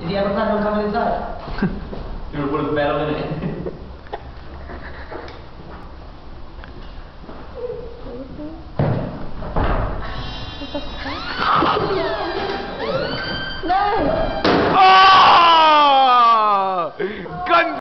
Is he ever planning on coming inside? You want to put his bed on in it? What the fuck?